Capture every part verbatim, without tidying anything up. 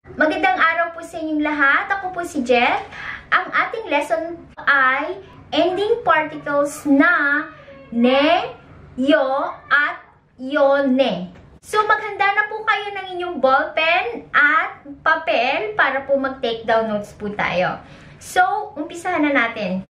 Magandang araw po sa inyong lahat. Ako po si Jeff. Ang ating lesson ay ending particles na ne, yo, at yone. So, maghanda na po kayo ng inyong ballpen at papel para po mag-take down notes po tayo. So, umpisahan na natin.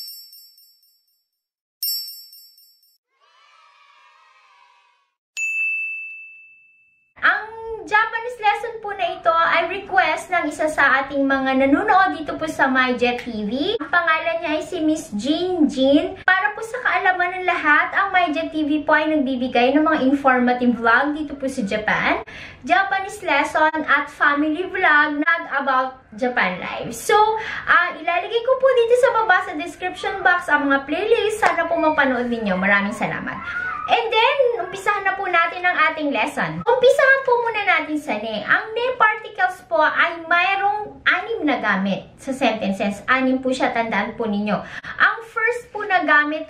Japanese lesson po na ito ay request ng isa sa ating mga nanonood dito po sa MyJet T V. Ang pangalan niya ay si Miss Jean Jean. Para po sa kaalaman ng lahat, ang MyJet T V po ay nagbibigay ng mga informative vlog dito po sa Japan, Japanese lesson at family vlog nag about Japan life. So, uh, ilalagay ko po dito sa baba sa description box ang mga playlist. Sana po mapanood ninyo. Maraming salamat. And then, umpisahan na po natin ang ating lesson. Umpisahan po muna natin sa ne. Ang ne particles po ay mayroong anim na gamit sa sentences. Anim po siya, tandaan po ninyo. Ang first po na gamit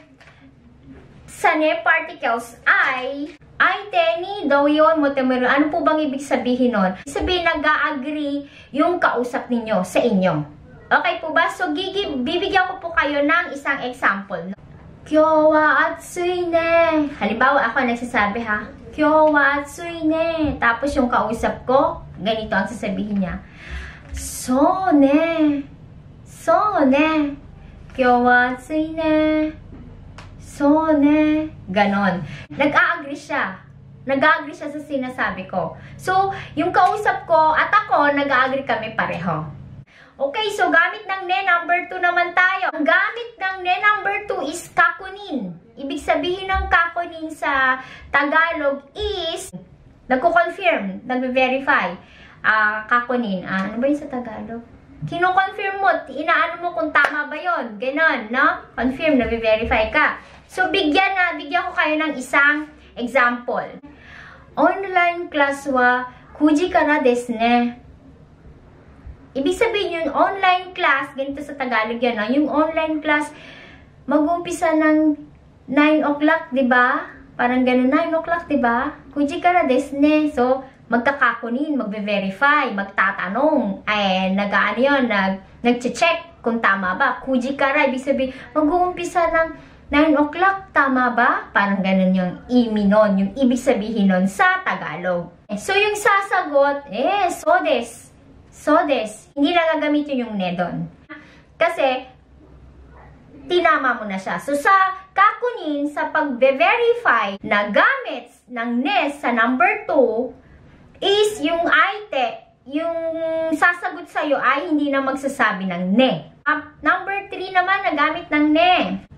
sa ne particles ay aite ni doyon motemeru. Ano po bang ibig sabihin nun? Sabihin, nag-a-agree yung kausap ninyo sa inyo. Okay po ba? So, gigi, bibigyan ko po kayo ng isang example. Kyo wa atsui ne. Halimbawa, ako nagsasabi ha. Kyo wa atsui ne. Tapos yung kausap ko, ganito ang sasabihin niya. So ne. So ne. Kyo wa atsui ne. So ne. Ganon. Nag-a-agree siya. Nag-a-agree siya sa sinasabi ko. So, yung kausap ko at ako, nag-a-agree kami pareho. Okay, so gamit ng ne number two naman tayo. Ang gamit ng ne number two is kakunin. Ibig sabihin ng kakunin sa Tagalog is nagko-confirm, nagve-verify. Uh, kakunin. Uh, ano ba yun sa Tagalog? Kino-confirm mo, inaano mo kung tama ba yun. Ganon, no? Confirm, nagve-verify ka. So, bigyan na, bigyan ko kayo ng isang example. Online class wa kuji kara desu ne. Ibig sabihin yun, online class, ganito sa Tagalog yan, no? Yung online class, mag-umpisa ng nine o'clock, di ba? Parang ganun, nine o'clock, di ba? Kuji kara desu ne. So, magkakakunin, magbe-verify, magtatanong, ay, nag-ano yun, nag, nag-check kung tama ba. Kuji kara, ibig sabihin, mag-uumpisa ng nine o'clock, tama ba? Parang ganun yung imi nun, yung ibig sabihin nun sa Tagalog. So, yung sasagot, eh, so des. So des, hindi na gagamitin yung ne doon. Kasi, tinama mo na siya. So, sa kakunin, sa pag-verify na gamit ng ne sa number two, is yung aite, yung sasagot sa'yo ay hindi na magsasabi ng ne. Uh, number three naman, na gamit ng ne.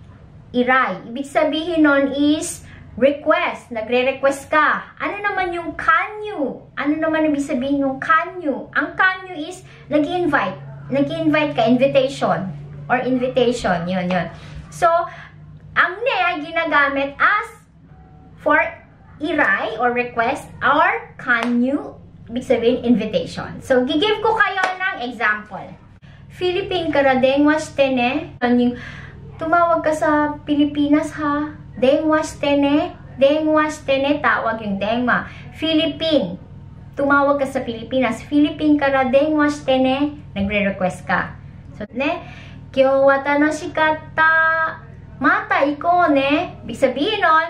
Irai. Ibig sabihin nun is request, nagre-request ka. Ano naman yung kanyu? Ano naman ibig sabihin yung kanyu? Ang kanyu is nag-invite. Nag-invite ka, invitation. Or invitation, yun, yun. So, ang ne ay ginagamit as for irai or request or kanyu, ibig sabihin invitation. So, gigive ko kayo ng example. Philippine kara denwa shite ne. Yung tumawag ka sa Pilipinas ha. Denwa shite ne. Denwa shite ne. Tawag yung denwa. Philippine. Tumawag ka sa Pilipinas. Philippine kara denwa shite ne. Nagre-request ka. So, ne. Kyo wa tanoshikatta. Mata iko ne. Ibig sabihin nun,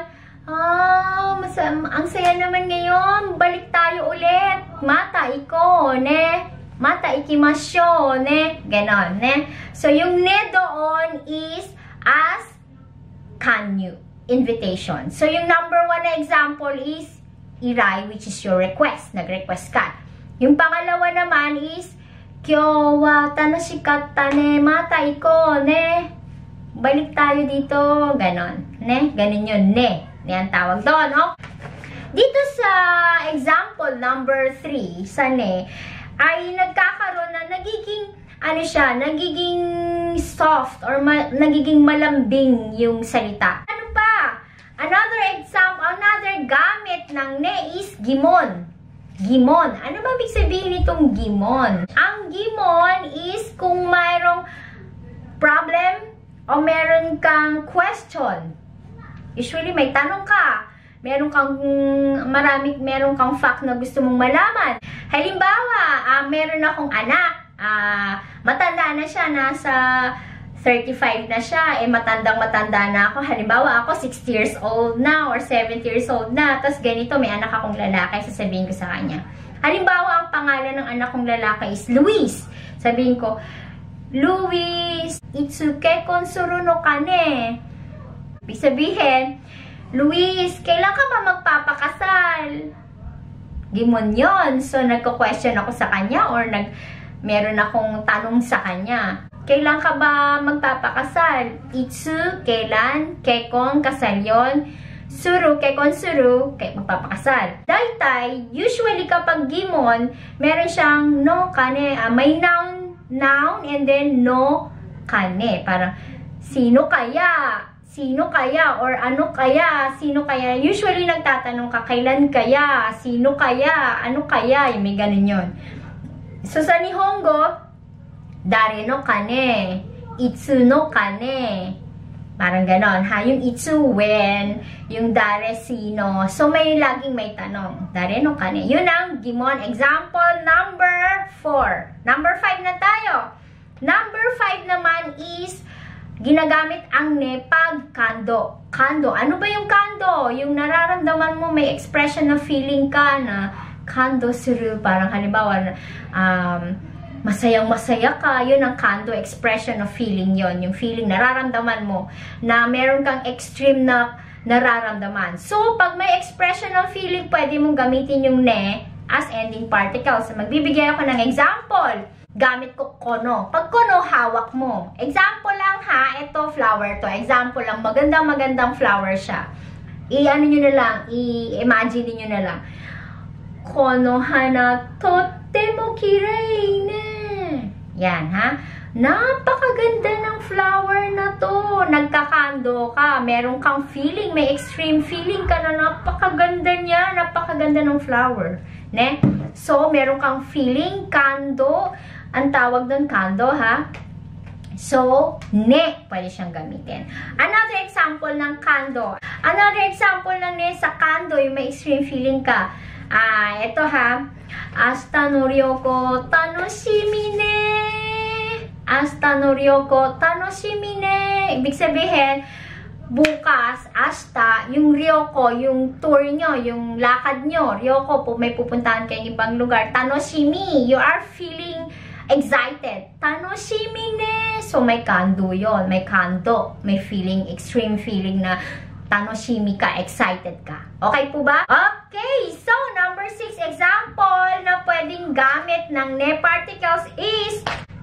ah, ang saya naman ngayon. Balik tayo ulit. Mata iko ne. Mata ikimasyo ne. Ganon ne. So, yung ne doon is as kanyu. Invitation. So, yung number one na example is irai, which is your request. Nag-request ka. Yung pangalawa naman is kyo wa tanoshikatta ne, mata iko ne. Balik tayo dito. Ganon. Ne? Ganon yun. Ne. Ne ang tawag doon. Oh? Dito sa example number three, sa ne, ay nagkakaroon na nagiging ano siya, nagiging soft or ma nagiging malambing yung salita. Ano pa? Another example, another gamit ng ne is gimon. Gimon. Ano ba ibig sabihin nitong gimon? Ang gimon is kung mayroong problem o meron kang question. Usually may tanong ka meron kang marami, meron kang fact na gusto mong malaman. Halimbawa, uh, meron akong anak, uh, matanda na siya, nasa thirty-five na siya, eh matandang-matanda na ako. Halimbawa, ako sixty years old na or seventy years old na. Tapos ganito, may anak akong lalaki, sasabihin ko sa kanya. Halimbawa, ang pangalan ng anak kong lalaki is Luis. Sabihin ko, Luis, itsuke konsuru no kane. Ibig sabihin, Luis, kailan ka ba magpapakasal? Gimon yun. So, nagko-question ako sa kanya or nag meron akong tanong sa kanya. Kailan ka ba magpapakasal? Itsu, kailan? Kekon, kasal yun. Suru, kekon suru, kay magpapakasal. Daitay, usually kapag gimon, meron siyang no, kane, uh, may noun, noun, and then no, kane. Parang, sino kaya? Sino kaya? Or ano kaya? Sino kaya? Usually nagtatanong ka, kailan kaya? Sino kaya? Ano kaya? Yung may ganun yun. So, sa Nihongo, dare no kane, itsu no kane. Parang ganon, ha? Yung itsu, when, yung dare, sino. So, may laging may tanong. Dare no kane. Yun ang gimon. Example number four. Number five na tayo. Number five naman is, ginagamit ang ne pag kando. Kando. Ano ba yung kando? Yung nararamdaman mo, may expression na feeling ka na kando suru. Parang halimbawa, um, masayang-masaya ka, yun ang kando, expression of feeling yon. Yung feeling, nararamdaman mo na meron kang extreme na nararamdaman. So, pag may expression of feeling, pwede mong gamitin yung ne as ending particle. So, magbibigay ako ng example. Gamit ko kono. Pag kono, hawak mo. Example lang ha, ito flower to. Example lang, magandang-magandang flower siya. I-ano nyo na lang, i-imagine nyo na lang. Kono hana totemo kirei ne. Yan, ha? Napakaganda ng flower na to. Nagkakando ka. Meron kang feeling. May extreme feeling ka na napakaganda niya. Napakaganda ng flower. Ne? So, meron kang feeling. Kando. Ang tawag doon, kando, ha? So, ne. Pwede siyang gamitin. Another example ng kando. Another example ng ne sa kando. Yung may extreme feeling ka. Ah, ito ha. Ashita no ryoko tanoshimi ne. Ashita no ryoko tanoshimi ne. Ibig sabihin, bukas, ashita, yung ryoko, yung tour nyo, yung lakad nyo, ryoko, po, may pupuntahan kayong ibang lugar. Tanoshimi, you are feeling excited. Tanoshimi ne. So, may kando yon, may kando, may feeling, extreme feeling na tanoshimi ka, excited ka. Okay po ba? Okay, so number six example na pwedeng gamit ng ne particles is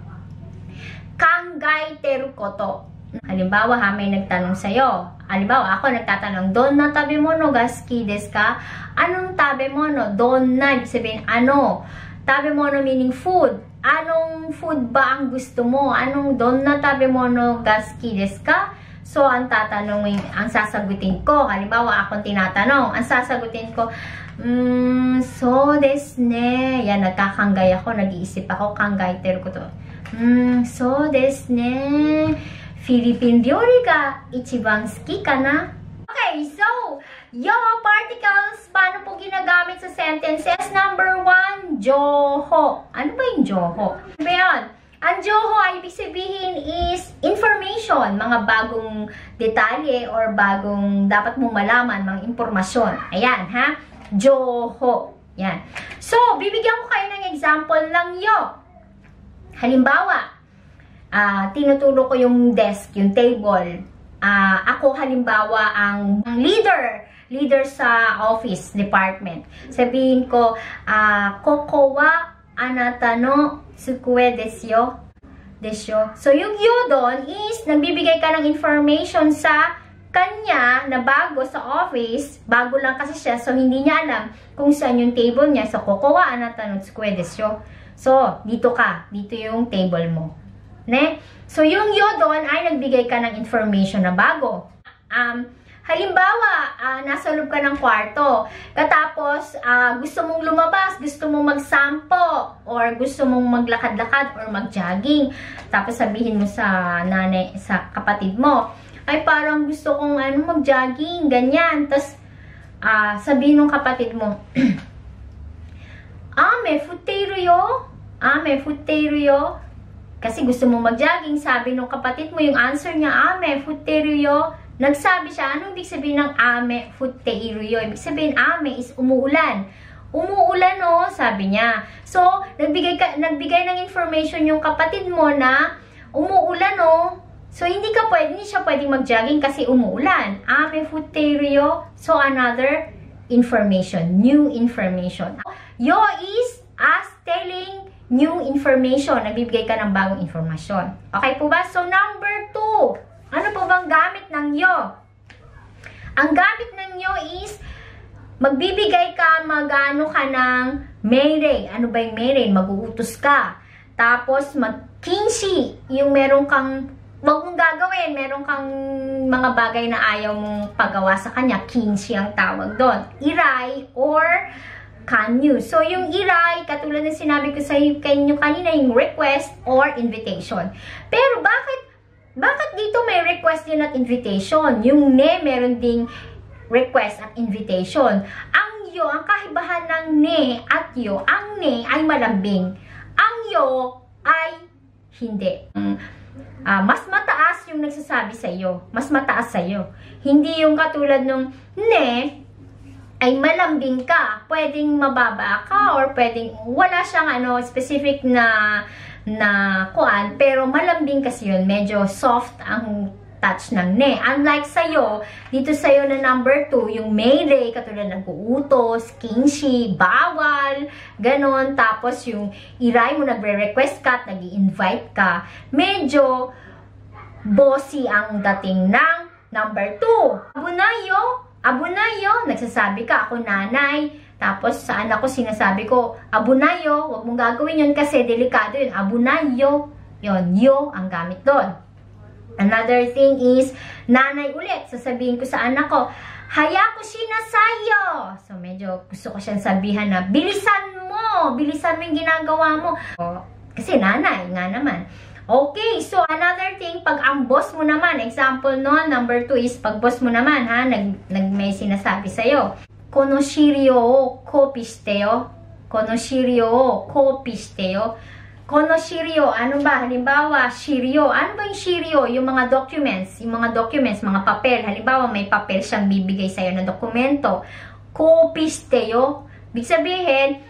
kangaiteru koto. Halimbawa ha, may nagtanong sa'yo. Halimbawa, ako nagtatanong, donna tabemono ga suki desu ka? Anong tabemono? Donna, ibig sabihin, ano? Tabemono meaning food. Anong food ba ang gusto mo? Anong donna tabemono ga suki desu ka? So, ang tatanungin, ang sasagutin ko, halimbawa, akong tinatanong, ang sasagutin ko, mm, so desu ne. Yan, nagkakanggay ako, nag-iisip ako, kangaiteru ko to. Mm, so desu ne. Philippine ryori ga ichiban suki ka na? Okay, so, yung particles, paano po ginagamit sa sentences? Number one, joho. Ano ba yung joho? Ano ba yun? Ang joho ay ibig sabihin is information, mga bagong detalye or bagong dapat mong malaman, mga impormasyon. Ayan, ha? Joho. Yan. So, bibigyan ko kayo ng example ng yo. Halimbawa, uh, tinuturo ko yung desk, yung table. Uh, ako halimbawa ang, ang leader, leader sa office, department. Sabihin ko, uh, koko wa anata no tsukue desu yo. Desyo. So, yung yo doon is, nagbibigay ka ng information sa kanya na bago sa office. Bago lang kasi siya, so hindi niya alam kung saan yung table niya. So, koko wa anata no tsukue desu yo. So, dito ka. Dito yung table mo. Ne? So, yung yo doon ay nagbigay ka ng information na bago. Um, Halimbawa, uh, nasa loob ka ng kwarto, katapos uh, gusto mong lumabas, gusto mong magsampo, or gusto mong maglakad-lakad or mag-jogging. Tapos sabihin mo sa nanay, sa kapatid mo, ay parang gusto kong ano, mag-jogging, ganyan. Tapos ah, sabihin ng kapatid mo, ame futteru yo, ame futteru yo. Kasi gusto mo mag-jogging, sabi ng kapatid mo, yung answer niya, ame futteru yo. Nagsabi siya, anong ibig sabihin ng ame futteru yo? Ibig sabihin, ame is umuulan. Umuulan, no? Sabi niya. So, nagbigay, ka, nagbigay ng information yung kapatid mo na umuulan, no? So, hindi ka pwede, hindi siya pwedeng mag-jogging kasi umuulan. Ame futteru yo. So, another information. New information. Yo is as telling new information. Nagbibigay ka ng bagong informasyon. Okay po ba? So, number two. Ano po bang gamit ng yo? Ang gamit ng yo is magbibigay ka, magano ka ng mere. Ano ba yung mere? Mag-uutos ka. Tapos, mag-kinshi. Yung meron kang wag mong gagawin, meron kang mga bagay na ayaw mong pagawa sa kanya, kinshi ang tawag doon. Irai or kanyu. So, yung irai, katulad ng sinabi ko sa inyo kanina, yung request or invitation. Pero, bakit bakit dito may request din at invitation? Yung ne, meron ding request at invitation. Ang yo, ang kahibahan ng ne at yo, ang ne ay malambing. Ang yo ay hindi. Uh, mas mataas yung nagsasabi sa iyo. Mas mataas sa iyo. Hindi yung katulad nung ne ay malambing ka. Pwedeng mababa ka or pwedeng wala siyang ano specific na na kuan, pero malambing kasi yun. Medyo soft ang touch ng ne. Unlike sa'yo, dito sa'yo na number two, yung mere, katulad ng uutos, kinshi, bawal, ganon. Tapos yung irai mo, nagre-request ka, nag-i-invite ka, medyo bossy ang dating ng number two. Abunayo, abunayo, nagsasabi ka, ako nanay. Tapos sa anak ko, sinasabi ko, abunayo, huwag mong gagawin yun kasi delikado yun. Abunayo, yun, yo ang gamit doon. Another thing is, nanay ulit. Sasabihin ko sa anak ko, hayako shinasayo. So, medyo gusto ko siyang sabihan na, bilisan mo. Bilisan mo yung ginagawa mo. O, kasi nanay nga naman. Okay, so another thing, pag ang boss mo naman, example no, number two is, pag boss mo naman, ha, nag, nag may sinasabi sa'yo, kono shiryo o copy shiteo. Kono shiryo o copy shiteo. Kono shiryo, ano ba? Halimbawa, shiryo. Ano ba yung shiryo? Yung mga documents. Yung mga documents, mga papel. Halimbawa, may papel siyang bibigay sa'yo na dokumento. Kopisteo. Big sabihin,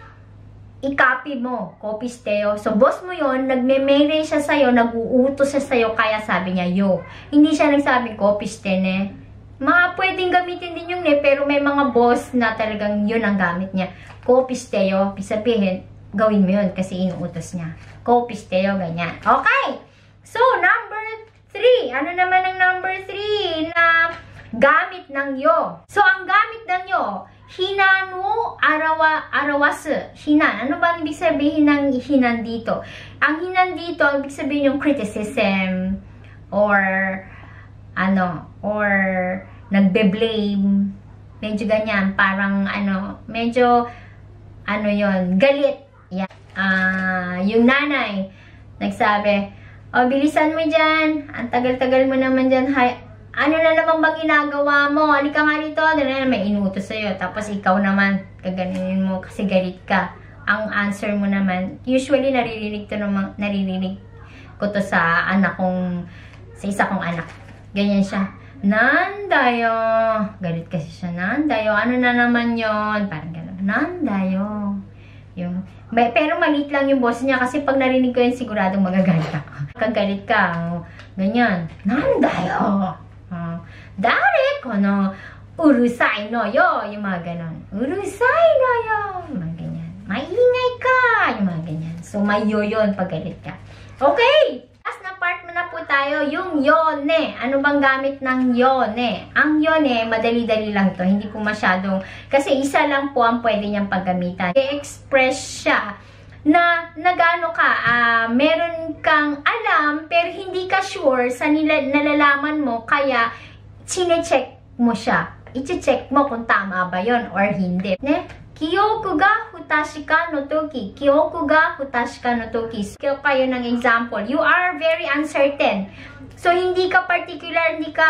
i-copy mo. Kopisteo. So, boss mo yun, nagme-mail siya sa'yo, nag-uutos siya sa'yo, kaya sabi niya, yo. Hindi siya nagsabing kopistene. Mga pwedeng gamitin din yung ne, pero may mga boss na talagang yun ang gamit niya. Kopisteo. Big sabihin, gawin mo yun kasi inuutos niya. Kopisteo, ganyan. Okay! So, number three. Ano naman ang number three na gamit ng yo? So, ang gamit ng yo, hinan wo arawa, arawasu. Hinan. Ano ba ang ibig sabihin ng hinan dito? Ang hinan dito, ibig sabihin yung criticism or ano, or nagbe-blame. Medyo ganyan. Parang ano, medyo ano yon, galit. Yeah. Uh, yung nanay, nagsabi, o, bilisan mo dyan. Ang tagal-tagal mo naman dyan. Hay, ano na naman bang ginagawa mo? Halika nga rito. Dala na may inutos sa'yo. Tapos ikaw naman, kaganinin mo kasi galit ka. Ang answer mo naman, usually naririnig to naman, naririnig ko to sa anak kong, sa isa kong anak. Ganyan siya. Nandayo. Galit kasi siya. Nandayo. Ano na naman yon? Parang gano'n. Nandayo. Yung, may, pero maliit lang yung boss niya kasi pag narinig ko yun, siguradong magagalit ako. Kagalit ka, oh, ganyan. Nandayo. Oh, Dari ko no, urusay no yo. Yung mga ganon. Urusay no yo. Yung mga ganyan. Maingay ka. Yung mga ganyan. So, may yo yun pag galit ka. Okay! Last na part mo na po tayo, yung yone. Ano bang gamit ng yone? Ang yone, madali-dali lang to. Hindi po masyadong, kasi isa lang po ang pwede niyang paggamitan. I-express siya na nagano ka, uh, meron kang alam, pero hindi ka sure sa nila, nalalaman mo, kaya chine-check mo siya. I-check mo kung tama ba yon or hindi. Ne? Kyoku ga futashi ka no toki. Kyoku ga futashi ka no toki. So, kayo ng example. You are very uncertain. So, hindi ka particular, hindi ka,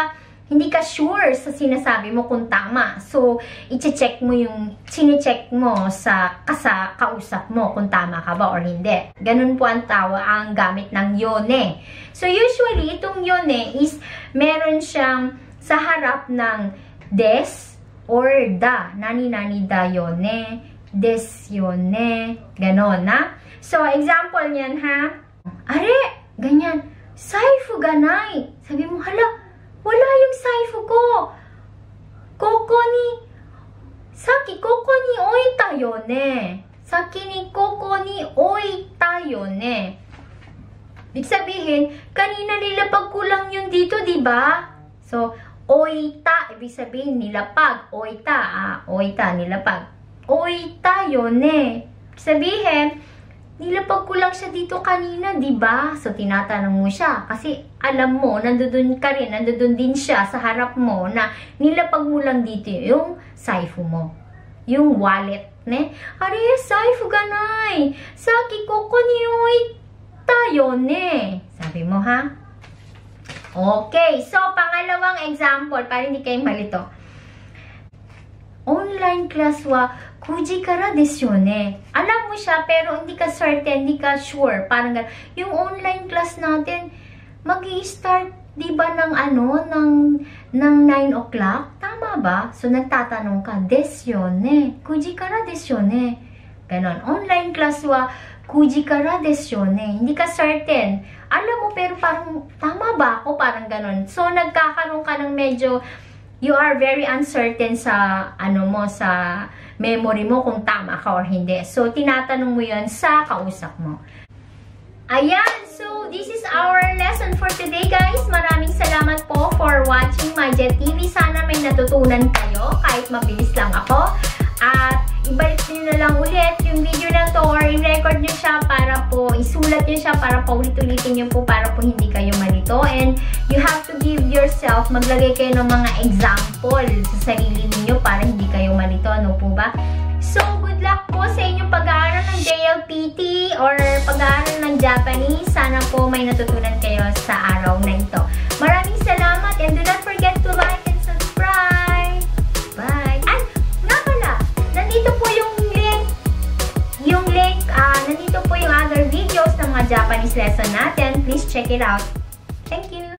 hindi ka sure sa sinasabi mo kung tama. So, i-check mo yung, sine-check mo sa kasa, kausap mo kung tama ka ba or hindi. Ganun po ang tawa, ang gamit ng yone. So, usually, itong yone is, meron siyang sa harap ng des or da. Nani-nani da yone, des yone, ganon, ha? So, example niyan, ha? Are, ganyan. Saifu ga nai. Sabi mo, hala, wala yung saifu ko. Koko ni, saki koko ni oita yone. Saki ni koko ni oita yone. Ibig sabihin, kanina nilapag ko lang yun dito, di ba? So, oita, ibig sabihin, nilapag. Oita, ah, oita, nilapag. Oita yone. Ibig sabihin, nilapag ko lang siya dito kanina, di ba? So, tinatanong mo siya. Kasi, alam mo, nandun ka rin, nandun din siya sa harap mo na nilapag mo lang dito yung saifu mo. Yung wallet, ne? Are, saifu ga nai. Saki koko ni oita yone. Sabi mo, ha? Okay. So, pangalawang example, para hindi kayo malito. Online class wa kuji kara desu ne. Alam mo siya, pero hindi ka certain, hindi ka sure. Parang gano'n. Yung online class natin, mag-i-start, di ba, ng ano, ng, ng nine o'clock? Tama ba? So, nagtatanong ka, desu ne. Kuji kara desu ne. Ganon. Online class wa kuji kara desu ne. Hindi ka certain. Alam mo, pero parang, tama ba ako? Parang ganon. So, nagkakaroon ka ng medyo, you are very uncertain sa, ano mo, sa memory mo kung tama ka or hindi. So, tinatanong mo yun sa kausap mo. Ayan! So, this is our lesson for today, guys. Maraming salamat po for watching MyJet T V. Sana may natutunan kayo, kahit mabilis lang ako. At, ibalik nyo na lang ulit yung video na to or i-record nyo siya para po, isulat nyo siya para paulit-ulitin nyo po para po hindi kayo malito. And you have to give yourself, maglagay kayo ng mga example sa sarili niyo para hindi kayo malito. Ano po ba? So, good luck po sa inyong pag-aaral ng J L P T or pag-aaral ng Japanese. Sana po may natutunan kayo sa araw na ito. Maraming salamat and do not forget to like and subscribe. Bye! Ay! Nga pala! Nandito po yung link, yung link, uh, nandito po yung other videos ng mga Japanese lesson natin. Please check it out. Thank you!